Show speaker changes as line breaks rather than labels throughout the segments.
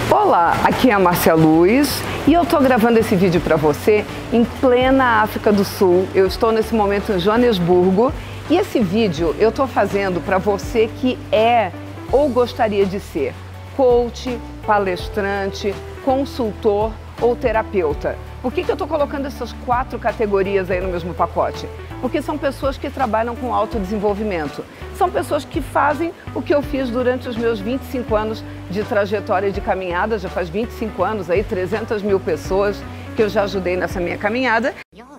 Olá, aqui é a Márcia Luz e eu estou gravando esse vídeo para você em plena África do Sul. Eu estou nesse momento em Joanesburgo e esse vídeo eu estou fazendo para você que é ou gostaria de ser coach, palestrante, consultor ou terapeuta. Por que eu estou colocando essas 4 categorias aí no mesmo pacote? Porque são pessoas que trabalham com autodesenvolvimento. São pessoas que fazem o que eu fiz durante os meus 25 anos de trajetória de caminhada. Já faz 25 anos aí, 300 mil pessoas que eu já ajudei nessa minha caminhada.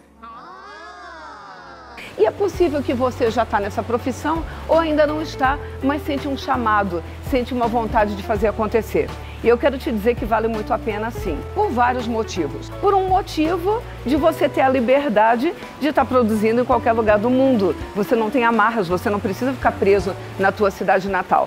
E é possível que você já está nessa profissão ou ainda não está, mas sente um chamado, sente uma vontade de fazer acontecer. E eu quero te dizer que vale muito a pena sim, por vários motivos. Por um motivo de você ter a liberdade de estar produzindo em qualquer lugar do mundo. Você não tem amarras, você não precisa ficar preso na tua cidade natal.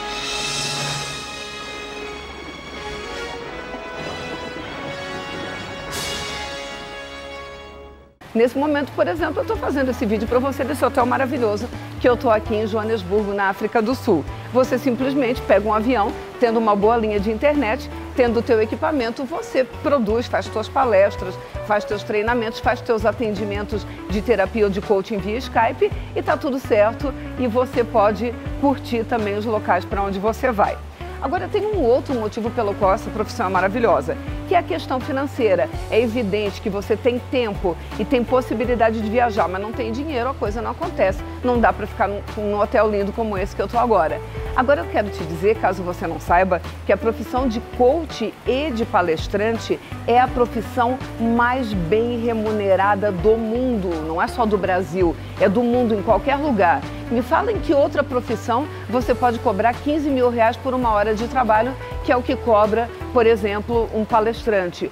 Nesse momento, por exemplo, eu estou fazendo esse vídeo para você desse hotel maravilhoso que eu estou aqui em Joanesburgo, na África do Sul. Você simplesmente pega um avião, tendo uma boa linha de internet, tendo o teu equipamento, você produz, faz suas palestras, faz teus treinamentos, faz teus atendimentos de terapia ou de coaching via Skype e está tudo certo e você pode curtir também os locais para onde você vai. Agora, tem um outro motivo pelo qual essa profissão é maravilhosa, que é a questão financeira. É evidente que você tem tempo e tem possibilidade de viajar, mas não tem dinheiro, a coisa não acontece. Não dá para ficar num hotel lindo como esse que eu estou agora. Agora, eu quero te dizer, caso você não saiba, que a profissão de coach e de palestrante é a profissão mais bem remunerada do mundo. Não é só do Brasil, é do mundo, em qualquer lugar. Me fala em que outra profissão você pode cobrar 15 mil reais por uma hora de trabalho, que é o que cobra, por exemplo, um palestrante.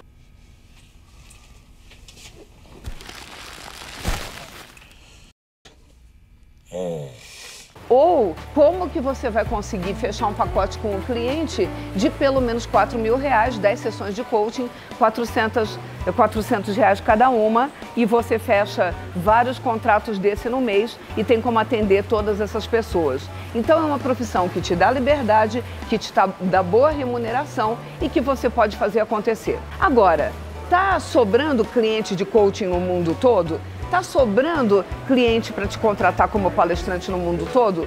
Ou como que você vai conseguir fechar um pacote com o cliente de pelo menos 4 mil reais, 10 sessões de coaching, 400 reais cada uma, e você fecha vários contratos desse no mês e tem como atender todas essas pessoas. Então é uma profissão que te dá liberdade, que te dá boa remuneração e que você pode fazer acontecer. Agora, tá sobrando cliente de coaching no mundo todo? Está sobrando cliente para te contratar como palestrante no mundo todo?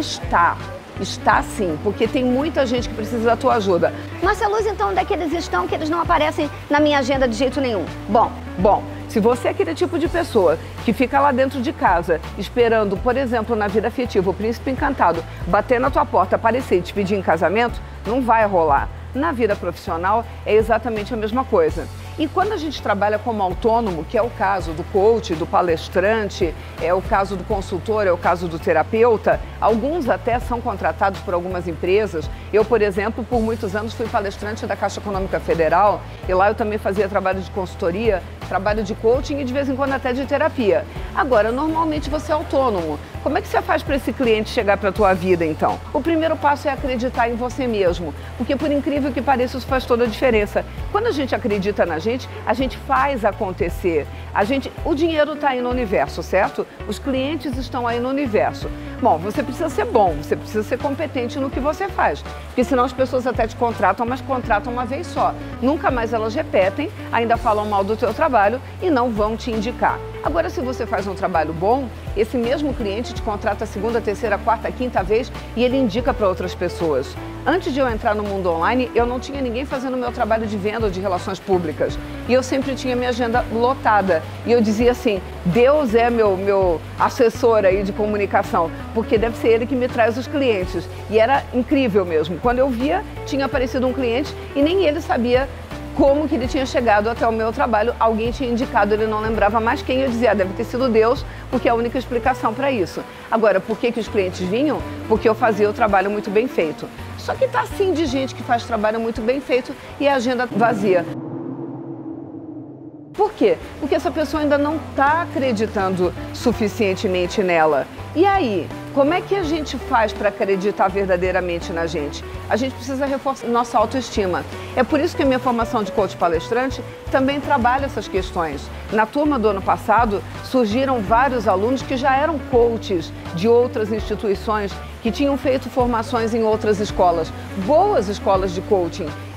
Está sim, porque tem muita gente que precisa da tua ajuda.
Márcia Luz, então, onde é que eles estão, que eles não aparecem na minha agenda de jeito nenhum?
Bom, se você é aquele tipo de pessoa que fica lá dentro de casa esperando, por exemplo, na vida afetiva, o príncipe encantado bater na tua porta, aparecer e te pedir em casamento, não vai rolar. Na vida profissional é exatamente a mesma coisa. E quando a gente trabalha como autônomo, que é o caso do coach, do palestrante, é o caso do consultor, é o caso do terapeuta, alguns até são contratados por algumas empresas. Eu, por exemplo, por muitos anos fui palestrante da Caixa Econômica Federal e lá eu também fazia trabalho de consultoria, trabalho de coaching e de vez em quando até de terapia. Agora, normalmente você é autônomo. Como é que você faz para esse cliente chegar para a tua vida, então? O primeiro passo é acreditar em você mesmo, porque por incrível que pareça, isso faz toda a diferença. Quando a gente acredita na gente, a gente faz acontecer. O dinheiro está aí no universo, certo? Os clientes estão aí no universo. Bom, você precisa ser bom, você precisa ser competente no que você faz, porque senão as pessoas até te contratam, mas contratam uma vez só. Nunca mais elas repetem, ainda falam mal do teu trabalho e não vão te indicar. Agora, se você faz um trabalho bom, esse mesmo cliente te contrata a segunda, terceira, quarta, quinta vez e ele indica para outras pessoas. Antes de eu entrar no mundo online, eu não tinha ninguém fazendo o meu trabalho de venda ou de relações públicas. E eu sempre tinha minha agenda lotada. E eu dizia assim, Deus é meu assessor aí de comunicação, porque deve ser ele que me traz os clientes. E era incrível mesmo. Quando eu via, tinha aparecido um cliente e nem ele sabia como que ele tinha chegado até o meu trabalho. Alguém tinha indicado, ele não lembrava mais quem. Eu dizia, deve ter sido Deus, porque é a única explicação para isso. Agora, por que os clientes vinham? Porque eu fazia o trabalho muito bem feito. Só que tá assim de gente que faz trabalho muito bem feito e a agenda vazia. Por quê? Porque essa pessoa ainda não está acreditando suficientemente nela. E aí, como é que a gente faz para acreditar verdadeiramente na gente? A gente precisa reforçar nossa autoestima. É por isso que a minha formação de coach palestrante também trabalha essas questões. Na turma do ano passado, surgiram vários alunos que já eram coaches de outras instituições, que tinham feito formações em outras escolas, boas escolas de coaching.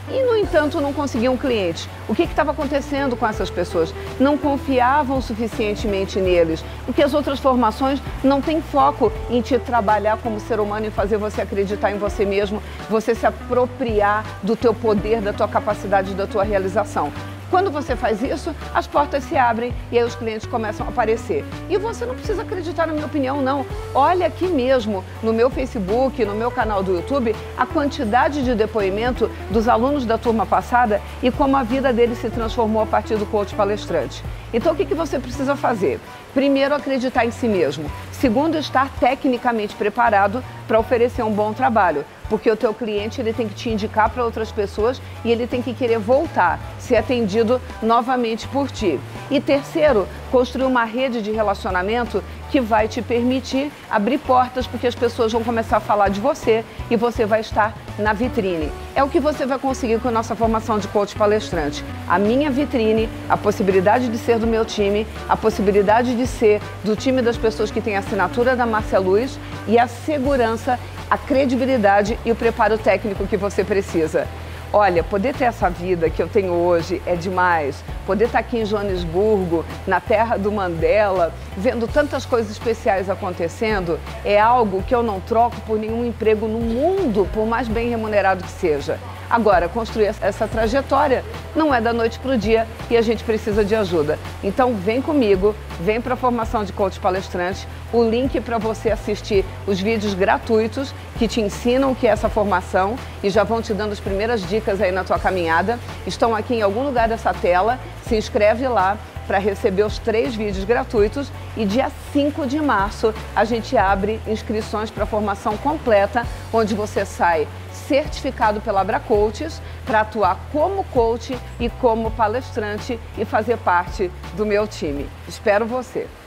e, no entanto, não conseguiam clientes. O que estava acontecendo com essas pessoas? Não confiavam suficientemente neles, porque as outras formações não têm foco em te trabalhar como ser humano e fazer você acreditar em você mesmo, você se apropriar do teu poder, da tua capacidade, da tua realização. Quando você faz isso, as portas se abrem e aí os clientes começam a aparecer. E você não precisa acreditar na minha opinião, não. Olha aqui mesmo, no meu Facebook, no meu canal do YouTube, a quantidade de depoimento dos alunos da turma passada e como a vida deles se transformou a partir do coach palestrante. Então, o que você precisa fazer? Primeiro, acreditar em si mesmo. Segundo, estar tecnicamente preparado para oferecer um bom trabalho, porque o teu cliente ele tem que te indicar para outras pessoas e ele tem que querer voltar, ser atendido novamente por ti. E terceiro, construir uma rede de relacionamento que vai te permitir abrir portas, porque as pessoas vão começar a falar de você e você vai estar na vitrine. É o que você vai conseguir com a nossa formação de coach palestrante. A minha vitrine, a possibilidade de ser do meu time, a possibilidade de ser do time das pessoas que têm a assinatura da Márcia Luz e a segurança, a credibilidade e o preparo técnico que você precisa. Olha, poder ter essa vida que eu tenho hoje é demais. Poder estar aqui em Joanesburgo, na terra do Mandela, vendo tantas coisas especiais acontecendo, é algo que eu não troco por nenhum emprego no mundo, por mais bem remunerado que seja. Agora, construir essa trajetória não é da noite para o dia e a gente precisa de ajuda. Então vem comigo, vem para a formação de coach palestrante, o link para você assistir os vídeos gratuitos que te ensinam o que é essa formação e já vão te dando as primeiras dicas aí na tua caminhada. Estão aqui em algum lugar dessa tela, se inscreve lá para receber os 3 vídeos gratuitos e dia 5 de março a gente abre inscrições para a formação completa, onde você sai certificado pela Abra Coaches para atuar como coach e como palestrante e fazer parte do meu time. Espero você!